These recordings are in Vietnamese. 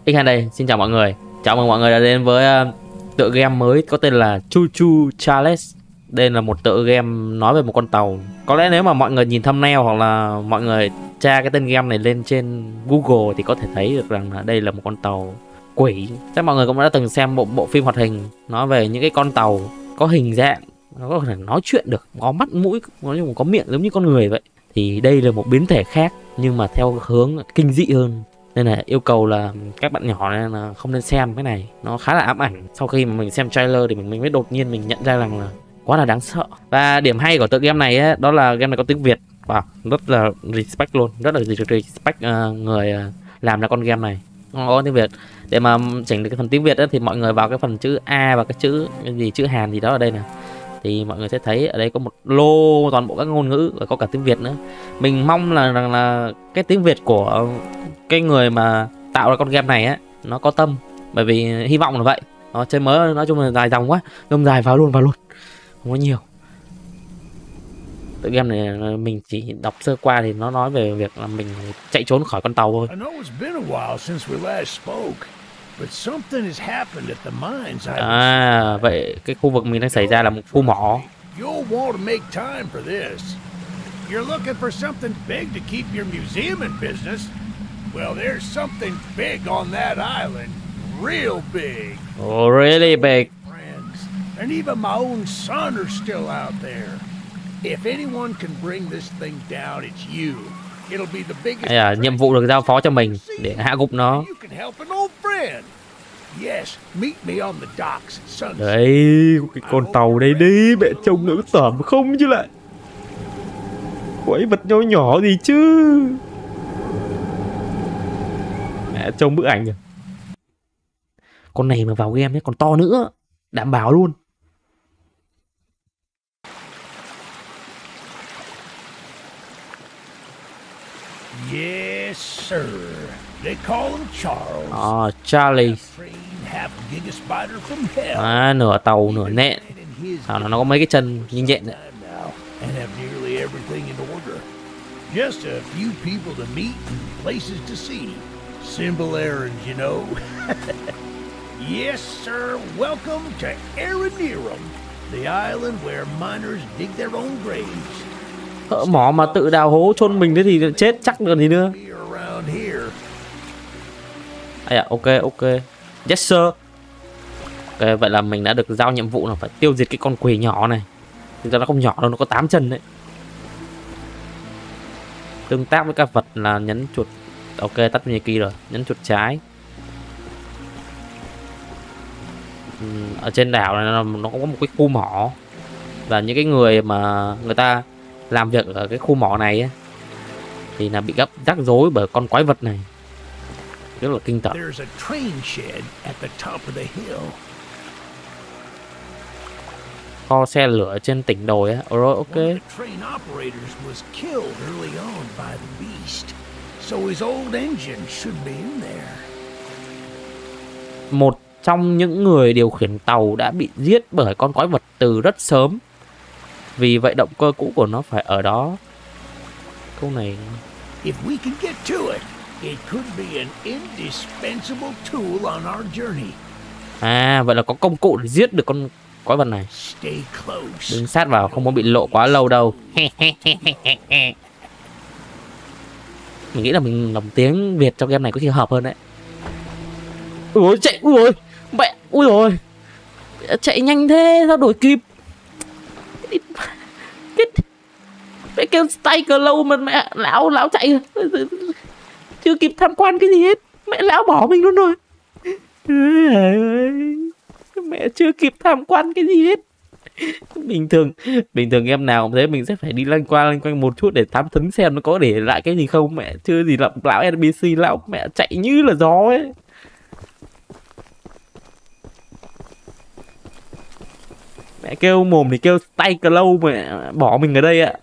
X đây, xin chào mọi người. Chào mừng mọi người đã đến với tựa game mới có tên là Choo Choo Challenge. Đây là một tựa game nói về một con tàu. Có lẽ nếu mà mọi người nhìn thumbnail hoặc là mọi người tra cái tên game này lên trên Google thì có thể thấy được rằng là đây là một con tàu quỷ. Chắc mọi người cũng đã từng xem bộ phim hoạt hình nói về những cái con tàu có hình dạng, nó có thể nói chuyện được, có mắt mũi, có miệng giống như con người vậy. Thì đây là một biến thể khác nhưng mà theo hướng kinh dị hơn. Nên là yêu cầu là các bạn nhỏ nên là không nên xem cái này, nó khá là ám ảnh. Sau khi mà mình xem trailer thì mình mới đột nhiên mình nhận ra rằng là quá là đáng sợ. Và điểm hay của tựa game này ấy, đó là game này có tiếng Việt. Wow, rất là respect luôn, rất là respect người làm ra con game này. Nó có tiếng Việt. Để mà chỉnh được cái phần tiếng Việt ấy, thì mọi người vào cái phần chữ A và cái chữ Hàn gì đó ở đây nè, thì mọi người sẽ thấy ở đây có một lô toàn bộ các ngôn ngữ và có cả tiếng Việt nữa. Mình mong là cái tiếng Việt của cái người mà tạo ra con game này á nó có tâm, bởi vì hy vọng là vậy. Nó chơi mới nói chung là dài dòng quá, đâm dài vào luôn, không có nhiều. Tựa game này mình chỉ đọc sơ qua thì nó nói về việc là mình chạy trốn khỏi con tàu thôi. À, vậy cái khu vực mình đang xảy ra là một khu mỏ. You're looking for something big to keep your museum in business? Well, there's something big on that island. Real big. Oh, really big. Friends. And even my own son are still out there. If anyone can bring this thing down, it's you. It'll be the biggest. Nhiệm vụ được giao phó cho mình để hạ gục nó. You can help an old friend. Yes, meet me on the docks at sunset. Đấy, cái con tàu đấy đi, mẹ trông nó tởm không chứ lại. Quấy vật nhỏ nhỏ gì chứ. Mẹ trông bức ảnh kìa. Con này mà vào game ấy còn to nữa, đảm bảo luôn. Yes, sir. They call him Charles. Charlie. Nửa tàu nửa nện. Nó có mấy cái chân như nhện đấy. And have nearly everything in order. Just a few people to meet and places to see. Simple errands, you know. Yes, sir. Welcome to Aranearum, the island where miners dig their own graves. Thợ mỏ mà tự đào hố chôn mình thế thì chết chắc còn gì nữa. Ok. Yes, sir. Ok, vậy là mình đã được giao nhiệm vụ là phải tiêu diệt cái con quỷ nhỏ này. Thực ra nó không nhỏ đâu, nó có 8 chân đấy. Tương tác với các vật là nhấn chuột. Ok, tắt menu key rồi, nhấn chuột trái. Ở trên đảo này nó có một cái khu mỏ. Và những cái người mà người ta làm việc ở cái khu mỏ này ấy, thì là bị rắc rối bởi con quái vật này. Rất là kinh tởm. Kho xe lửa trên tỉnh đồi á. Rồi, ok. Một trong những người điều khiển tàu đã bị giết bởi con quái vật từ rất sớm. Vì vậy động cơ cũ của nó phải ở đó. Câu này. Vậy là có công cụ để giết được con quái vật này. Đứng sát vào, không muốn bị lộ quá lâu đâu. Mình nghĩ là mình làm tiếng Việt trong game này có khi hợp hơn đấy. Ui chạy, ui mẹ, ui rồi chạy nhanh thế sao đổi kịp. Mẹ kêu tay cờ lâu mà mẹ lão chạy chưa kịp tham quan cái gì hết, mẹ lão bỏ mình luôn rồi. Mẹ chưa kịp tham quan cái gì hết. Bình thường em nào cũng thế, mình sẽ phải đi lanh quanh một chút để thám thính xem nó có để lại cái gì không. Mẹ chưa gì lão NPC lão mẹ chạy như là gió ấy. Mẹ kêu mồm thì kêu tay cờ lâu mà bỏ mình ở đây ạ.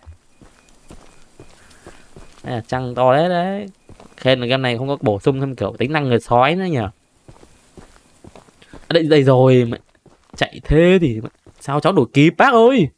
Trăng to đấy. Khen là game này không có bổ sung thêm kiểu tính năng người sói nữa nhỉ. Đây rồi mẹ. Chạy thế thì sao cháu đổi kịp bác ơi.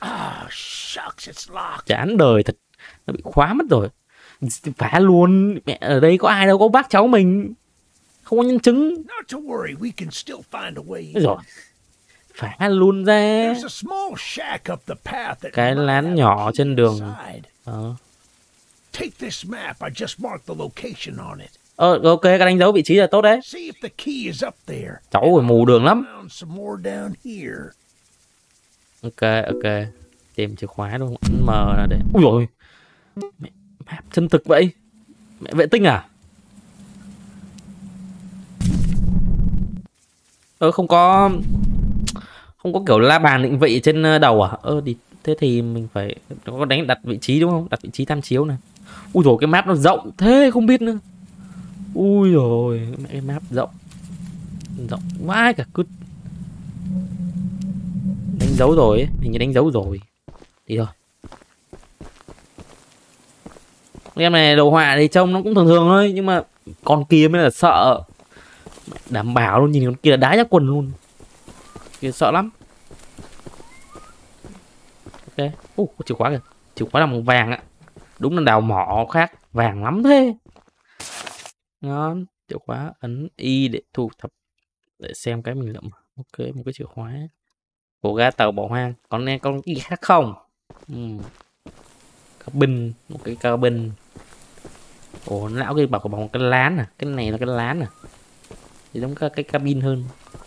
Chán đời thật. Nó bị khóa mất rồi. Phá luôn. Mẹ ở đây có ai đâu, có bác cháu mình. Không có nhân chứng. Not to worry, we can still find a way Ôi in. giời, phá luôn ra. There's a small shack up the path that Cái might lán have nhỏ a trên key đường. inside. Take this map. I just marked the location on it. Ok, cái đánh dấu vị trí là tốt đấy. See if the key is up there. Cháu rồi mù đường lắm. Found some more down here. Ok. Tìm chìa khóa đúng không? Ấn M là để. Ui dồi. Mẹ, map chân thực vậy. Mẹ vệ tinh à? Không có kiểu la bàn định vị trên đầu à? Đi thế thì mình phải có đặt vị trí đúng không? Đặt vị trí tham chiếu này. Ui dồi, cái map nó rộng thế không biết nữa. Ui rồi, cái map rộng quá cả cứt. Đánh dấu rồi ấy, hình như đánh dấu rồi. Đi thôi. Game này đồ họa thì trông nó cũng thường thường thôi, nhưng mà con kia mới là sợ. Đảm bảo luôn, nhìn con kia là đá ra quần luôn. Kia sợ lắm. Ok. Có chìa khóa kìa. Chìa khóa là màu vàng ạ. Đúng là đào mỏ khác vàng lắm thế. Ngon. Chìa khóa ấn Y để thu thập, để xem cái mình lượm. Ok, một cái chìa khóa. Của ga tàu bỏ hoang. Còn nghe con gì khác không? Cabin, một cái cabin. Lão kia bảo có một cái lán à. Cái này là cái lán à. Thì giống cái cabin hơn.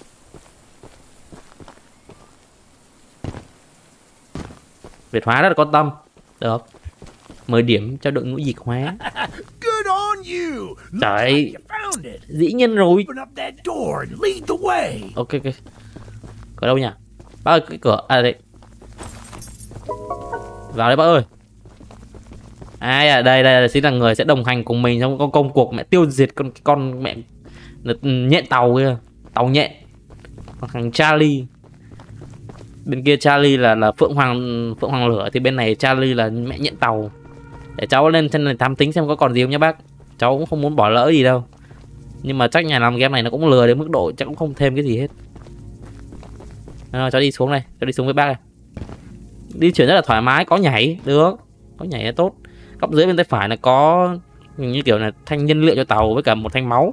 Việt hóa rất là quan tâm. Được. 10 điểm cho đội ngũ diệt hóa. Good on you. Trời, Found it. dĩ nhiên rồi. Open up that door and lead the way. Ok. Cửa đâu nhỉ? Bác ơi, cái cửa. À đây. Vào đây bác ơi. Ai à, đây chính là người sẽ đồng hành cùng mình trong công cuộc mẹ tiêu diệt con mẹ nhện tàu kia. Tàu nhện. Thằng Charlie. Bên kia Charlie là Phượng Hoàng lửa, thì bên này Charlie là mẹ nhện tàu. Để cháu lên trên này thám tính xem có còn gì không nhé bác. Cháu cũng không muốn bỏ lỡ gì đâu. Nhưng mà chắc nhà làm game này nó cũng lừa đến mức độ chắc cũng không thêm cái gì hết. Cháu đi xuống này, cháu đi xuống với bác này. Đi chuyển rất là thoải mái, có nhảy, được. Có nhảy là tốt. Góc dưới bên tay phải là có như kiểu là thanh nhiên liệu cho tàu với cả một thanh máu.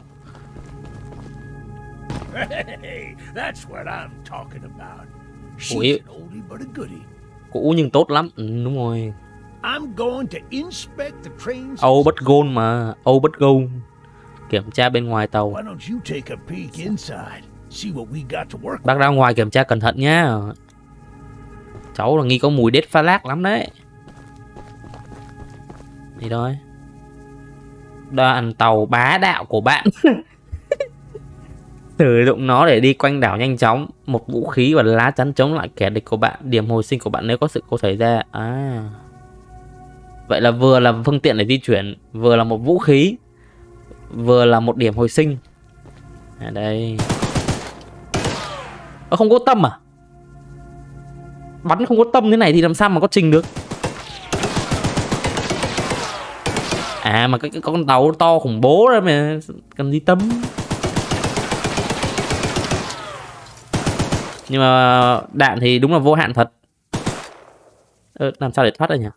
Hey, that's what I'm talking about. She's Ủa, an oldie but a goodie. cũ nhưng tốt lắm. Đúng rồi. I'm going to inspect the trains. Old but gold mà. Old but gold. Kiểm tra bên ngoài tàu. Why don't you take a peek inside? See what we got to work. Bác ra ngoài kiểm tra cẩn thận nhá. Cháu là nghi có mùi đết pha lác lắm đấy. Đi thôi. Đoàn tàu bá đạo của bạn. Sử dụng nó để đi quanh đảo nhanh chóng. Một vũ khí và lá chắn chống lại kẻ địch của bạn. Điểm hồi sinh của bạn nếu có sự cố xảy ra. Vậy là vừa là phương tiện để di chuyển, vừa là một vũ khí, vừa là một điểm hồi sinh. Đây. Không có tâm à? Bắn không có tâm thế này thì làm sao mà có trình được? Mà cái con tàu to khủng bố ra mà cần gì tâm. Nhưng mà đạn thì đúng là vô hạn thật. Làm sao để thoát đây nhỉ?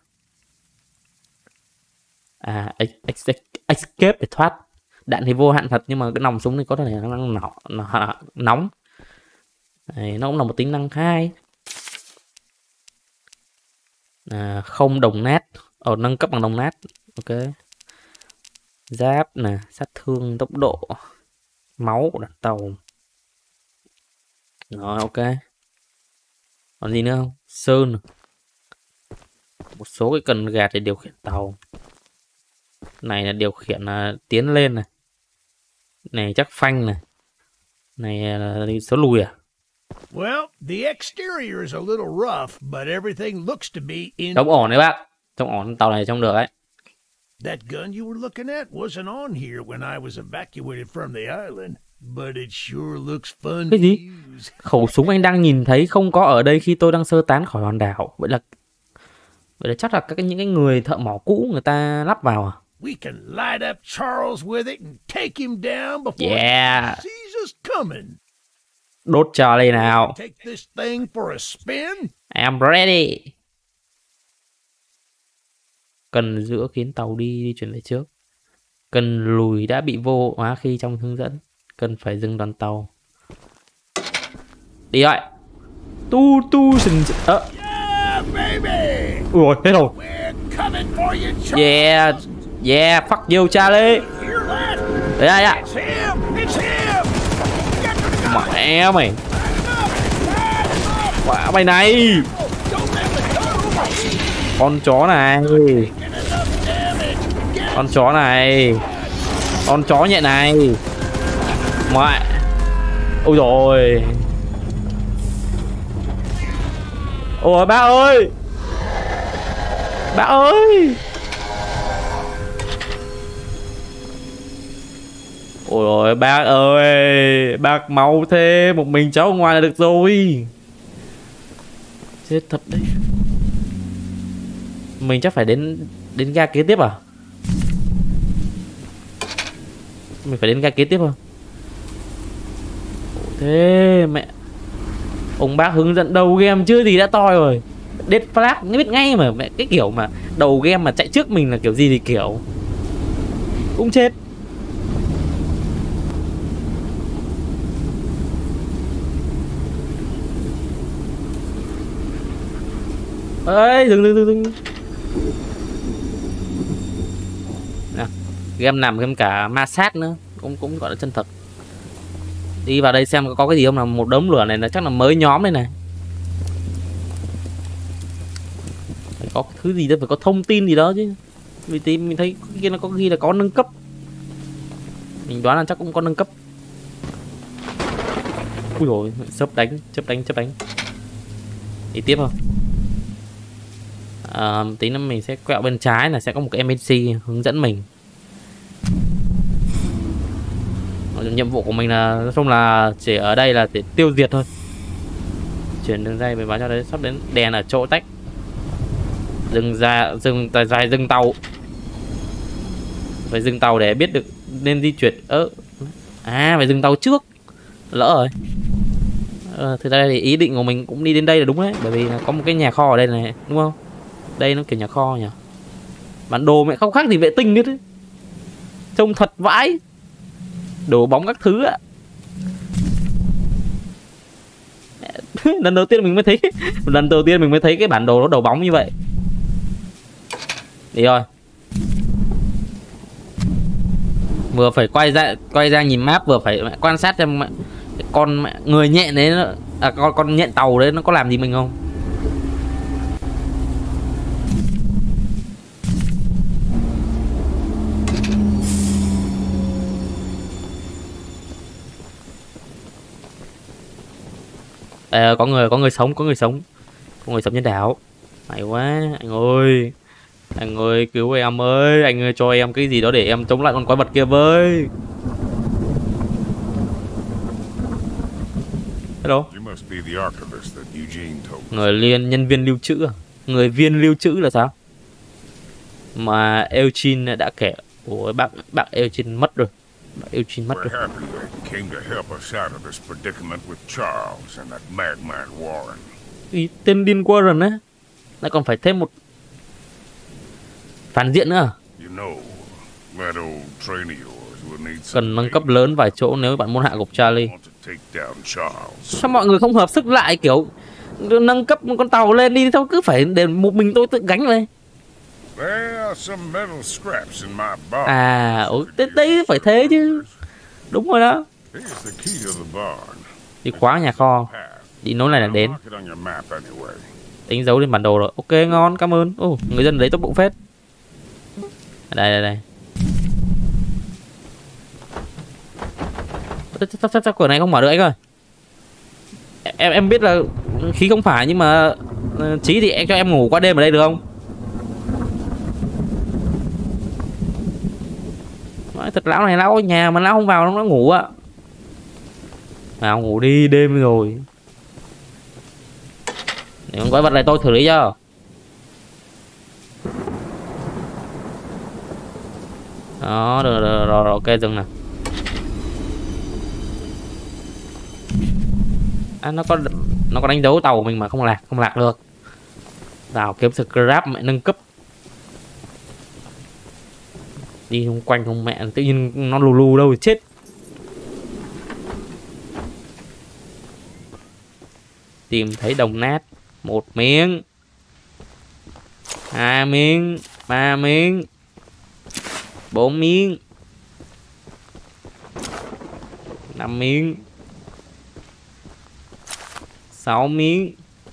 Escape để thoát. Đạn thì vô hạn thật, nhưng mà cái nòng súng thì có thể là nóng. Này, nó cũng là một tính năng hay. Không đồng nát. Nâng cấp bằng đồng nát. Ok. Giáp nè, sát thương, tốc độ, máu của đặt tàu. Rồi, ok. Còn gì nữa không? Sơn. Một số cái cần gạt để điều khiển tàu. Này là điều khiển tiến lên này. Này chắc phanh này. Này là số lùi à? Well, the exterior is a little rough, but everything looks to be in. Trông ổn đấy bác. Trông ổn, tàu này trông được đấy. That gun you were looking at wasn't on here when I was evacuated from the island, but it sure looks fun Cái gì? to use. Khẩu súng anh đang nhìn thấy không có ở đây khi tôi đang sơ tán khỏi hòn đảo. Vậy là chắc là những cái người thợ mỏ cũ người ta lắp vào à? We can light up Charles with it and take him down before Yeah. he sees us coming. Đốt Charlie nào. Take this thing for a spin. I'm ready. Cần giữa khiến tàu đi chuyển về trước. Cần lùi đã bị vô hóa khi trong hướng dẫn. Cần phải dừng đoàn tàu. Đi rồi. Tu sừng ui hết rồi. Yeah, fuck you Charlie. Đấy ạ. Mẹ mày. Quả mày này. Con chó này. Con chó này. Con chó nhẹ này. Mẹ. Ôi rồi. Ôi bác ơi. Bác ơi. Ôi ôi bác ơi. Bác máu thế. Một mình cháu ở ngoài là được rồi. Chết thật đấy. Mình chắc phải đến ga kế tiếp à? Mình phải đến ga kế tiếp không? Thế mẹ. Ông bác hướng dẫn đầu game chưa gì đã toi rồi. Dead flag biết ngay mà. Mẹ cái kiểu mà đầu game mà chạy trước mình là kiểu gì thì kiểu cũng chết. Ê dừng. Nào, game nằm game cả ma sát nữa, cũng gọi là chân thật. Đi vào đây xem có cái gì không, là một đống lửa này là chắc là mới nhóm đây này. Phải có thứ gì đó, phải có thông tin gì đó chứ. Vì tí mình thấy kia nó có khi là có nâng cấp. Mình đoán là chắc cũng có nâng cấp. Ui rồi, chớp đánh. Đi tiếp không? Tí nữa mình sẽ quẹo bên trái là sẽ có một cái NPC hướng dẫn mình. Nhiệm vụ của mình là nói chung là chỉ ở đây là để tiêu diệt thôi. Chuyển đường dây về báo cho đấy, sắp đến đèn ở chỗ tách. Dừng tàu. Phải dừng tàu để biết được nên di chuyển. Phải dừng tàu trước. Lỡ rồi. Thực ra thì ý định của mình cũng đi đến đây là đúng đấy, bởi vì có một cái nhà kho ở đây này, đúng không? Đây nó kiểu nhà kho nhỉ. Bản đồ mẹ không khác gì vệ tinh nữa đấy. Trông thật vãi. Đổ bóng các thứ ạ. Lần đầu tiên mình mới thấy cái bản đồ nó đổ bóng như vậy. Đi rồi. Vừa phải quay ra nhìn map, vừa phải quan sát xem con người nhện đấy nó, con nhện tàu đấy nó có làm gì mình không. Có người sống trên đảo. May quá anh ơi cứu em ơi, anh ơi cho em cái gì đó để em chống lại con quái vật kia với. Hello. Nhân viên lưu trữ à? Người viên lưu trữ là sao? Mà Eugene đã kể. Ủa bác Eugene mất rồi. Ý, tên điên Warren á. Lại còn phải thêm một phản diện nữa. Cần nâng cấp lớn vài chỗ nếu bạn muốn hạ gục Charlie. Sao mọi người không hợp sức lại kiểu nâng cấp con tàu lên đi, sao cứ phải để một mình tôi tự gánh lên. Đấy phải thế chứ. Đúng rồi đó. Đi khóa nhà kho. Đi nối này là đến. Đánh dấu lên bản đồ rồi. Ok ngon, cảm ơn. Người dân đấy tốt bụng phết. Đây. Sao cửa này không mở được anh ơi. Em biết là khí không phải, nhưng mà Chí thì em cho em ngủ qua đêm ở đây được không? Thật lão này lão ở nhà mà lão không vào nó ngủ ạ. Nào ngủ đi, đêm rồi. Để con quái vật này tôi xử lý cho. Đó, được, rồi, ok dừng nè. Nó có đánh dấu tàu mình mà không lạc được. Vào kiếm scrap mẹ nâng cấp. Đi xung quanh không mẹ, tự nhiên nó lù đâu thì chết. Tìm thấy đồng nát. 1 miếng, 2 miếng, 3 miếng, 4 miếng, 5 miếng, 6 miếng,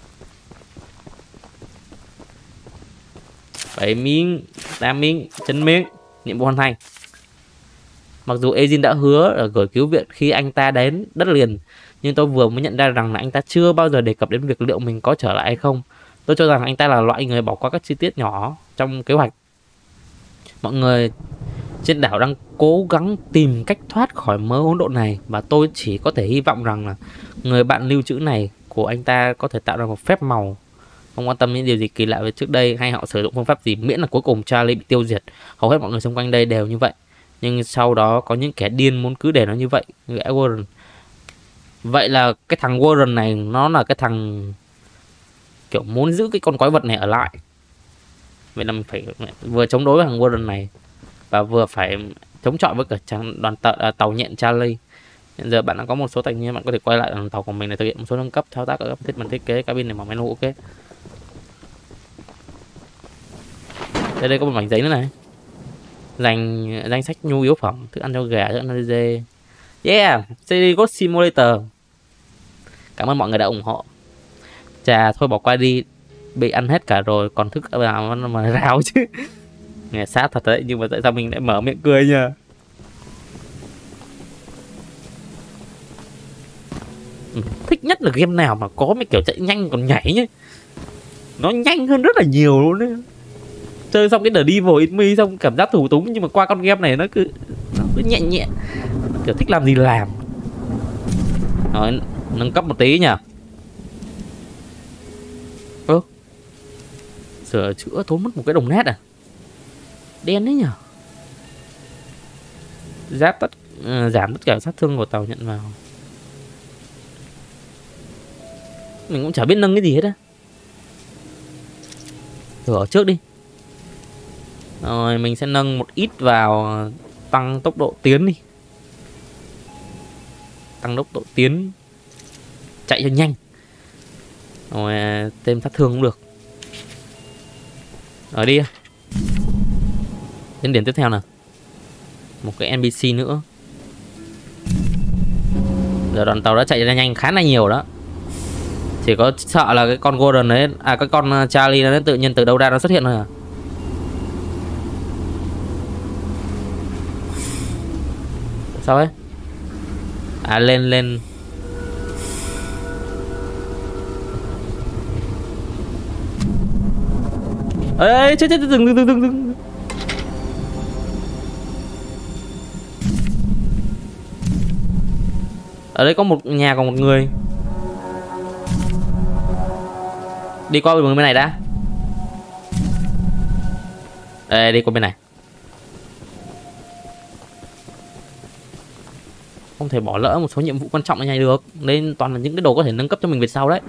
7 miếng, 8 miếng, 9 miếng. Nhiệm vụ hoàn thành. Mặc dù Ezin đã hứa là gửi cứu viện khi anh ta đến đất liền, nhưng tôi vừa mới nhận ra rằng là anh ta chưa bao giờ đề cập đến việc liệu mình có trở lại hay không. Tôi cho rằng anh ta là loại người bỏ qua các chi tiết nhỏ trong kế hoạch. Mọi người trên đảo đang cố gắng tìm cách thoát khỏi mớ hỗn độn này, và tôi chỉ có thể hy vọng rằng là người bạn lưu trữ này của anh ta có thể tạo ra một phép màu. Không quan tâm những điều gì kỳ lạ về trước đây hay họ sử dụng phương pháp gì, miễn là cuối cùng Charlie bị tiêu diệt. Hầu hết mọi người xung quanh đây đều như vậy. Nhưng sau đó có những kẻ điên muốn cứ để nó như vậy. Gã Warren. Vậy là cái thằng Warren này nó là cái thằng kiểu muốn giữ cái con quái vật này ở lại. Vậy là mình phải vừa chống đối với thằng Warren này và vừa phải chống chọi với cả đoàn tàu nhện Charlie. Hiện giờ bạn đã có một số thành viên, bạn có thể quay lại đoàn tàu của mình để thực hiện một số nâng cấp thao tác ở các thiết bản thiết kế cabin để mở menu. Ok. Đây có một mảnh giấy nữa này. Danh sách nhu yếu phẩm, thức ăn cho gà, thức ăn cho dê. Yeah, CD God Simulator. Cảm ơn mọi người đã ủng hộ. Chà, thôi bỏ qua đi, bị ăn hết cả rồi, còn thức nào mà rào chứ. Nghe sát thật đấy, nhưng mà tại sao mình lại mở miệng cười nhờ. Thích nhất là game nào mà có mấy kiểu chạy nhanh còn nhảy nhé. Nó nhanh hơn rất là nhiều luôn đấy. Chơi xong cái The Devil in Me xong cảm giác thủ túng, nhưng mà qua con game này nó cứ nhẹ nhẹ, kiểu thích làm gì làm. Rồi, nâng cấp một tí nhỉ. Sửa chữa tốn mất một cái đồng nét à. Đen đấy nhỉ. Giảm tất cả sát thương của tàu nhận vào. Mình cũng chả biết nâng cái gì hết á. Thử ở trước đi. Rồi mình sẽ nâng một ít vào tăng tốc độ tiến đi. Tăng tốc độ tiến, chạy cho nhanh. Rồi thêm sát thương cũng được. Rồi đi. Đến điểm tiếp theo nào. Một cái NPC nữa. Giờ đoàn tàu đã chạy ra nhanh khá là nhiều đó. Chỉ có sợ là cái con Golden đấy, cái con Charlie nó tự nhiên từ đâu ra nó xuất hiện thôi à. Sao ấy? Lên. Ê, chết, dừng. Ở đây có một nhà còn một người. Đi qua bên này đã. Đây, đi qua bên này. Không thể bỏ lỡ một số nhiệm vụ quan trọng này được. Nên toàn là những cái đồ có thể nâng cấp cho mình về sau đấy.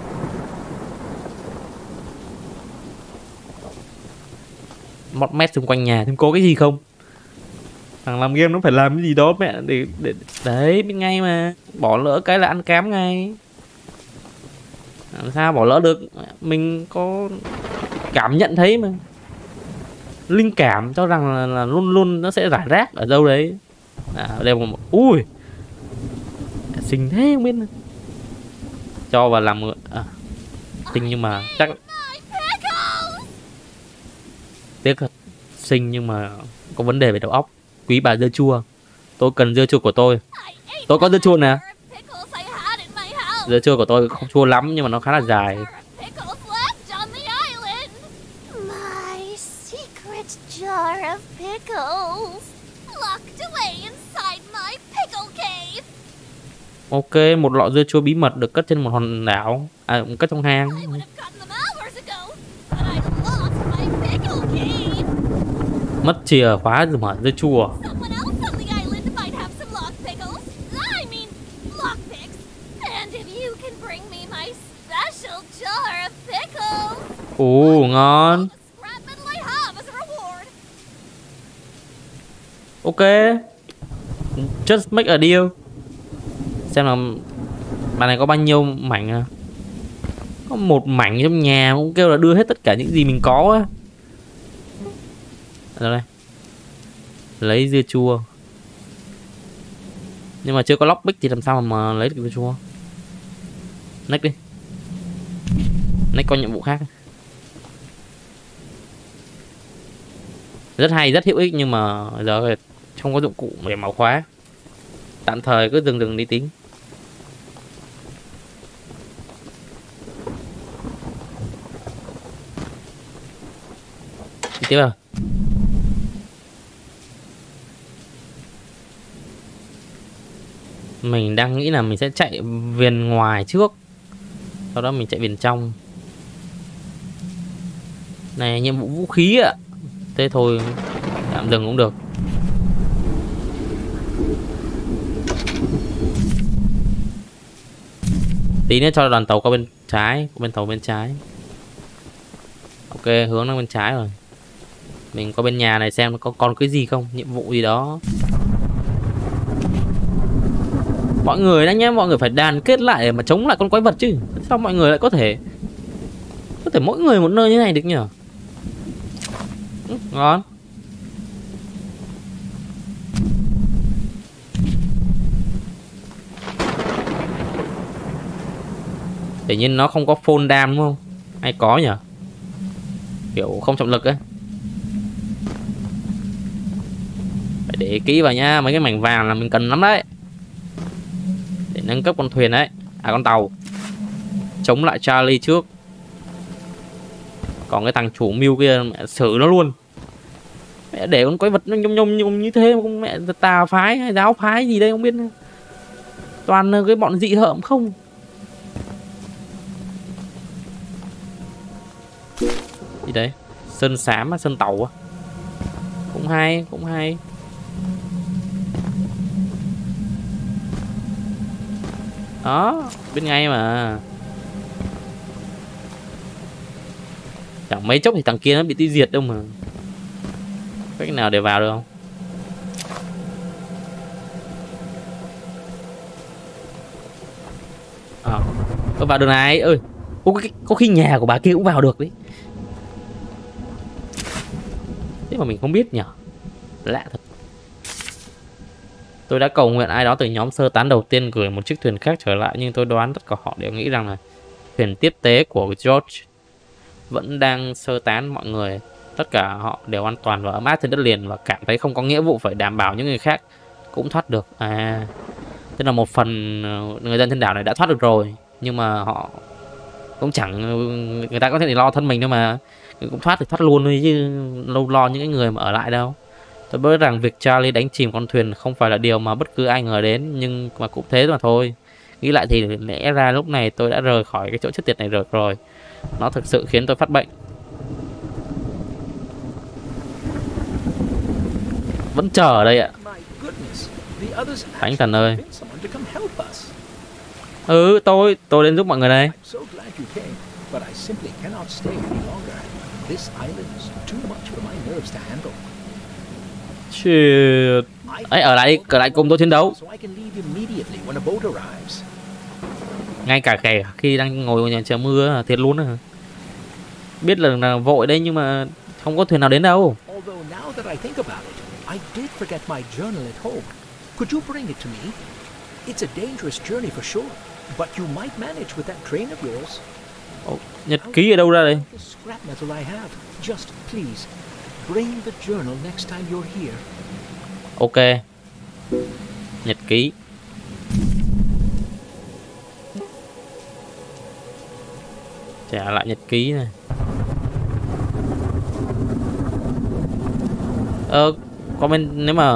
Một mét xung quanh nhà thêm có cái gì không? Thằng làm game nó phải làm cái gì đó mẹ để đấy, biết ngay mà. Bỏ lỡ cái là ăn cám ngay. Làm sao bỏ lỡ được. Mình có cảm nhận thấy mà. Linh cảm cho rằng là luôn luôn nó sẽ rải rác ở đâu đấy. Đây một ui xinh thế không biết. Cho vào làm xinh nhưng mà chắc tiếc thật. Xinh nhưng mà có vấn đề về đầu óc. Quý bà dưa chua. Tôi cần dưa chua của tôi. Tôi có dưa chua nè. Dưa chua của tôi không chua lắm nhưng mà nó khá là dài. Ok, một lọ dưa chua bí mật được cất trên một hòn đảo. Cất trong hang. Mất chìa khóa rồi mở dưa chua. Ồ, ngon. Ok, just make a deal. Xem là bàn này có bao nhiêu mảnh à? Có một mảnh trong nhà cũng kêu là đưa hết tất cả những gì mình có á. Rồi đây. Lấy dưa chua. Nhưng mà chưa có lockpick thì làm sao mà lấy được dưa chua. Next đi. Next có nhiệm vụ khác. Rất hay, rất hữu ích nhưng mà giờ không có dụng cụ để mở khóa. Tạm thời cứ dừng đi tính. Đi tiếp nào. Mình đang nghĩ là mình sẽ chạy viền ngoài trước, sau đó mình chạy viền trong. Này nhiệm vụ vũ khí ạ. Thế thôi tạm dừng cũng được. Tí nữa cho đoàn tàu qua bên trái, qua bên tàu bên trái. Ok, hướng sang bên trái rồi. Mình qua bên nhà này xem có còn cái gì không, nhiệm vụ gì đó. Mọi người đó nhé, mọi người phải đoàn kết lại để mà chống lại con quái vật chứ. Sao mọi người lại có thể mỗi người một nơi như này được nhỉ? Ngon. Tự nhiên nó không có phone đam đúng không? Hay có nhỉ? Kiểu không trọng lực ấy. Phải để kỹ vào nha, mấy cái mảnh vàng là mình cần lắm đấy. Để nâng cấp con thuyền đấy. À con tàu. Chống lại Charlie trước. Còn cái thằng chủ mưu kia mẹ xử nó luôn. Mẹ để con quái vật nó nhông như thế mà con mẹ tà phái hay giáo phái gì đây không biết. Toàn cái bọn dị hợm không. Gì đấy? Sơn xám á, sơn tàu á. Cũng hay, cũng hay. Đó, biết ngay mà. Chẳng mấy chốc thì thằng kia nó bị tiêu diệt đâu mà. Cách nào để vào được không? Có vào đường này ơi. Có khi nhà của bà kia cũng vào được đấy. Thế mà mình không biết nhỉ. Lạ thật. Tôi đã cầu nguyện ai đó từ nhóm sơ tán đầu tiên gửi một chiếc thuyền khác trở lại, nhưng tôi đoán tất cả họ đều nghĩ rằng là thuyền tiếp tế của George vẫn đang sơ tán mọi người. Tất cả họ đều an toàn và ấm áp trên đất liền và cảm thấy không có nghĩa vụ phải đảm bảo những người khác cũng thoát được. À, tức là một phần người dân trên đảo này đã thoát được rồi, nhưng mà họ cũng chẳng, người ta có thể lo thân mình đâu mà, cũng thoát thì thoát luôn thôi chứ lâu lo những cái người mà ở lại đâu. Tôi biết rằng việc Charlie đánh chìm con thuyền không phải là điều mà bất cứ ai ngờ đến, nhưng mà cũng thế mà thôi. Nghĩ lại thì lẽ ra lúc này tôi đã rời khỏi cái chỗ chết tiệt này được rồi. Nó thực sự khiến tôi phát bệnh. Vẫn chờ ở đây ạ. Thánh thần ơi. Ừ, tôi đến giúp mọi người đây. Shit. Ấy, ở lại cùng tôi chiến đấu. Ngay cả khi đang ngồi nhà chờ mưa thiệt luôn à. Biết là vội đây nhưng mà không có thuyền nào đến đâu. Nhật ký ở đâu ra đây? Ok. Nhật ký. Trả lại nhật ký này. Có bên, nếu mà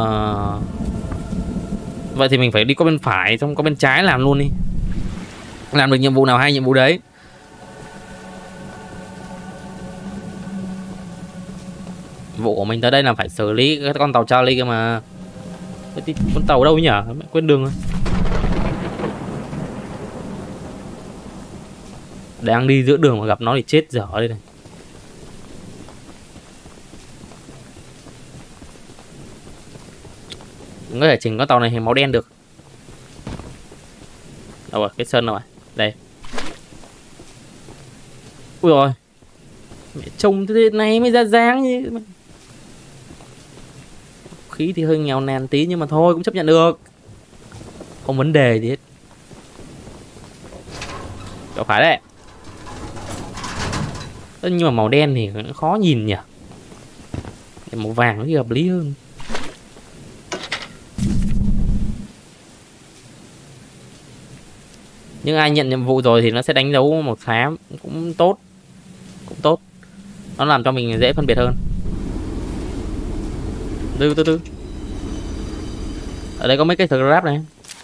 vậy thì mình phải đi qua bên phải, xong qua bên trái làm luôn đi. Làm được nhiệm vụ nào hay nhiệm vụ đấy. Vụ của mình tới đây là phải xử lý cái con tàu Charlie kia mà. Con tàu đâu nhỉ? Quên đường rồi. Đang đi giữa đường mà gặp nó thì chết dở đây này. Có thể chỉnh con tàu này thành màu đen được. Đâu rồi, cái sơn đâu rồi? Đây. Ui rồi, mẹ trông thế này mới ra dáng như khí thì hơi nghèo nàn tí nhưng mà thôi cũng chấp nhận được, không vấn đề gì hết. Cậu phải đấy. Nhưng mà màu đen thì cũng khó nhìn nhỉ, màu vàng nó thì hợp lý hơn. Nhưng ai nhận nhiệm vụ rồi thì nó sẽ đánh dấu màu xám, cũng tốt, cũng tốt, nó làm cho mình dễ phân biệt hơn. Từ ở đây có mấy cái scrap này.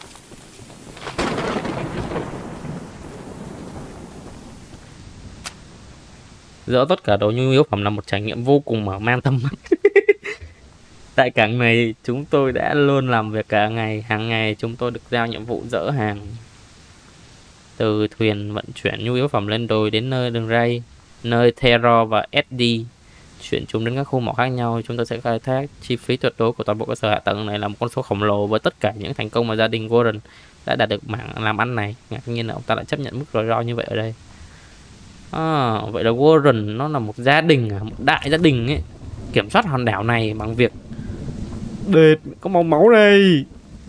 Dỡ tất cả đồ nhu yếu phẩm là một trải nghiệm vô cùng mở mang tầm mắt. Tại cảng này chúng tôi đã luôn làm việc cả ngày. Hàng ngày chúng tôi được giao nhiệm vụ dỡ hàng từ thuyền vận chuyển nhu yếu phẩm lên đồi đến nơi đường ray, nơi Terror và SD chuyển chúng đến các khu mỏ khác nhau. Chúng tôi sẽ khai thác chi phí tuyệt đối của toàn bộ cơ sở hạ tầng này là một con số khổng lồ với tất cả những thành công mà gia đình Warren đã đạt được mảng làm ăn này. Ngạc nhiên là ông ta lại chấp nhận mức rủi ro như vậy ở đây. Vậy là Warren nó là một gia đình, một đại gia đình ấy, kiểm soát hòn đảo này bằng việc đệt có màu máu đây,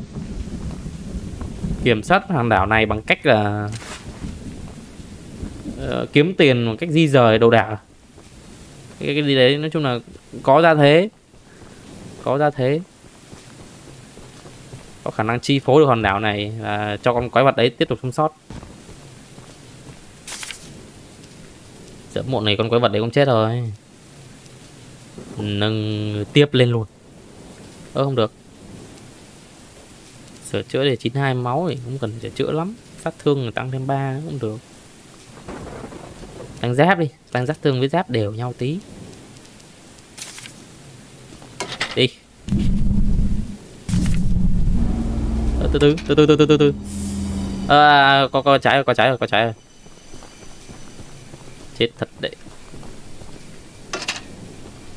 kiểm soát hòn đảo này bằng cách là kiếm tiền một cách di rời đồ đạc. Cái gì đấy nói chung là có ra thế, có khả năng chi phối được hòn đảo này là cho con quái vật đấy tiếp tục sống sót. Sớm muộn này con quái vật đấy cũng chết rồi. Nâng tiếp lên luôn. Không được. Sửa chữa để 92 máu thì không cần sửa chữa lắm. Sát thương tăng thêm 3 cũng được. Tăng giáp đi, tăng sát thương với giáp đều nhau tí. Đi. Từ từ. Có trái rồi. Chết thật đấy.